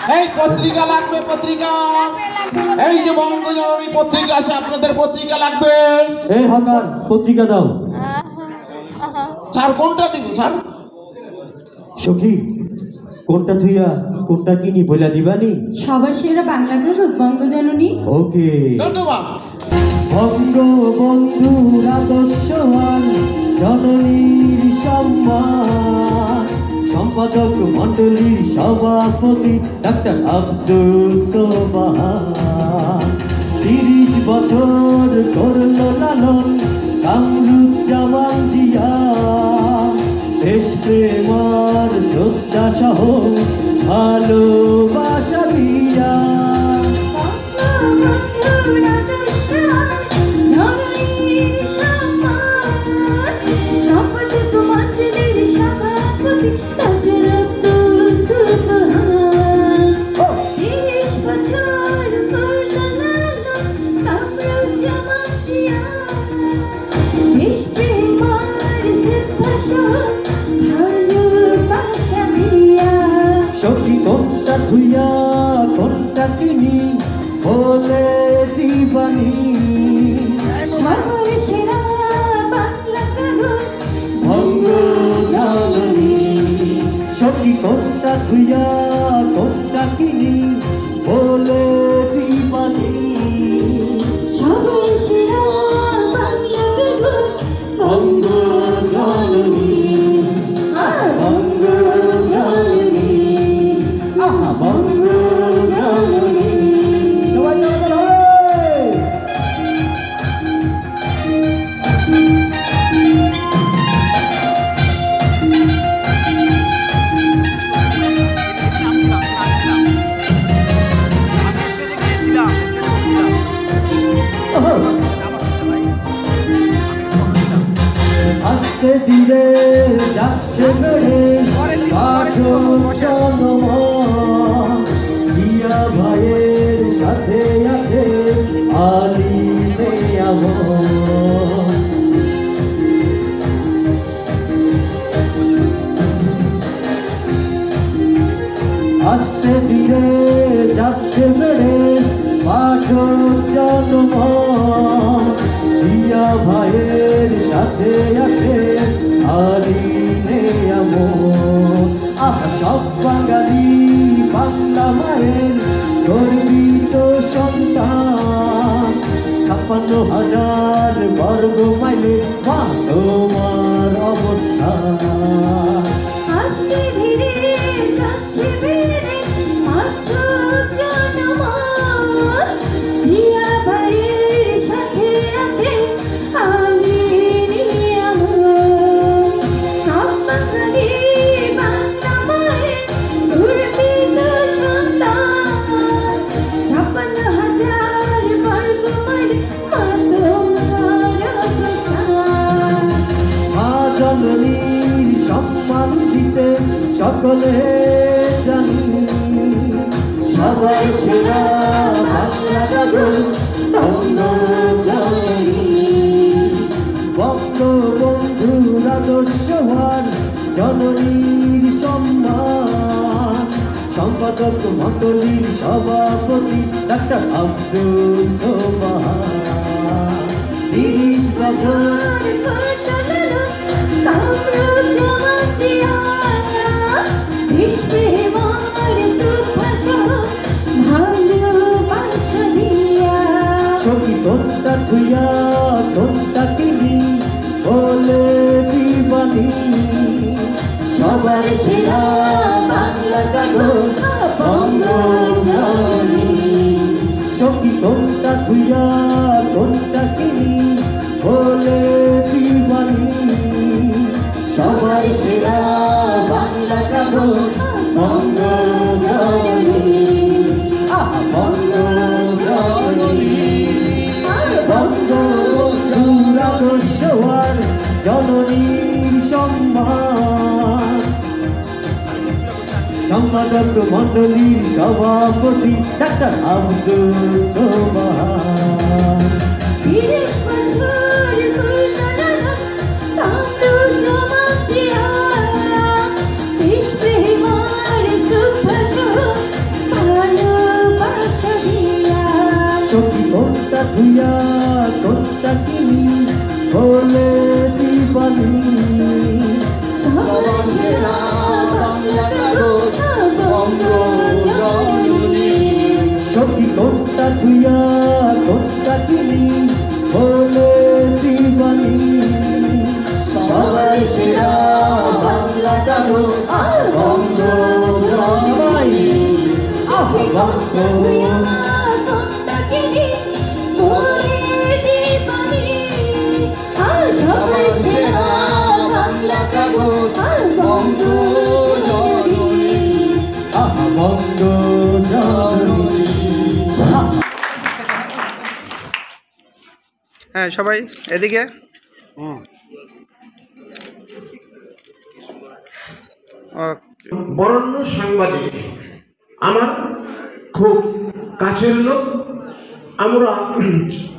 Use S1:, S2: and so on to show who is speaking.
S1: এই পত্রিকা লাগবে, পত্রিকা। এই যে বঙ্গজননী পত্রিকা আছে, আপনাদের পত্রিকা লাগবে।
S2: এই হকার, পত্রিকা দাও।
S1: স্যার কোনটা দিব স্যার?
S2: সখী, কোনটা থুইয়া কোনটা কিনি বইলা দিবানি?
S3: সবার সেরা বাংলা গায়ক বঙ্গজননী।
S2: ওকে।
S1: ধন্যবাদ।
S2: বঙ্গবন্ধুর আদর্শবান জননীর সম্মান, সম্পাদক মন্ডলীর সভাপতি ডাক্তার আব্দুল সোবহান। 30 বছর করল লালন কামরুজ্জামান জিয়া, দেশপ্রেম আর শ্রদ্ধা সহ ভালোবাসা দিয়া। সখী কোনটা থুইয়া কোনটা কিনি বলে দিবানি?
S3: সবার সেরা বাংলা গায়ক
S2: বঙ্গজননী। সখী কোনটা থুইয়া কোনটা কিনি বলে দিবানি?
S3: সবার সেরা বাংলা গায়ক
S2: বঙ্গজননী। বঙ্গজননী, আহা বঙ্গজননী। সবাই তাড়াতাড়ি হবে। আস্তে ধীরে যাচ্ছে বেড়ে পাঠক জনমন, জিয়া ভাইয়ের সাথে আছে আলী মেয়ামন। আস্তে ধীরে যাচ্ছে বেড়ে পাঠক জনমন, জিয়া ভাইয়ের সাথে আছে আলী নেয়ামত। আহা সব বাঙালি বাংলা মায়ের গর্বিত সন্তান, 56,000 বর্গ মাইলে মা তোমার অবস্থান।
S3: আস্তে ধীরে যাচ্ছে বেড়ে পাঠক জনমন, জিয়া ভাইয়ের সাথে আছে আলী নিয়ামত। সব বাঙালি বাংলা মায়ের গর্বিত সন্তান, 56,000 বর্গ মাইলে মা তোমার অবস্থান।
S2: মা জননীর সম্মান দিতে সকলে জানি, সবাই সেরা বাংলা গায়ক বঙ্গজননী। বঙ্গবন্ধুর আদর্শবান জননীর সম্মান, সম্পাদক মন্ডলীর সভাপতি ডাক্তার আব্দুল সোবহান। 30 বছর সখী কোনটা থুইয়া কোনটা কিনি বলে দিবানি? সবার সেরা বাংলা গায়ক বঙ্গজননী। সখী কোনটা থুইয়া কোনটা কিনি বলে দিবানি? সবার সেরা বাংলা গায়ক বঙ্গজননী। আহা বঙ্গজননী। বঙ্গবন্ধুর আদর্শবান জননীর সম্মান, সম্পাদক মন্ডলীর সভাপতি ডাক্তার আব্দুল সোবহান।
S3: 30 বছর কামরুজ্জামান জিয়া, দেশপ্রেম আর শ্রদ্ধা সহ
S2: ধুইয়া কোনটা কিনি হলে দিবানি
S3: সবার সেরা বাংলা কাগজ বঙ্গজননী।
S2: সখী কোনটা ধুইয়া কোনটা কিনি হলে দিবানি
S3: সবার সেরা বাংলা কাগজ বঙ্গজননী। সখী কোনটা ধুইয়া কোনটা কিনি হলে দিবানি। সবার সেরা বাংলা কাগজ বঙ্গজননী।
S2: বঙ্গজননী।
S4: হ্যাঁ সবাই এদিকে।
S1: বরেণ্য সাংবাদিক আমার খুব কাছের লোক। আমরা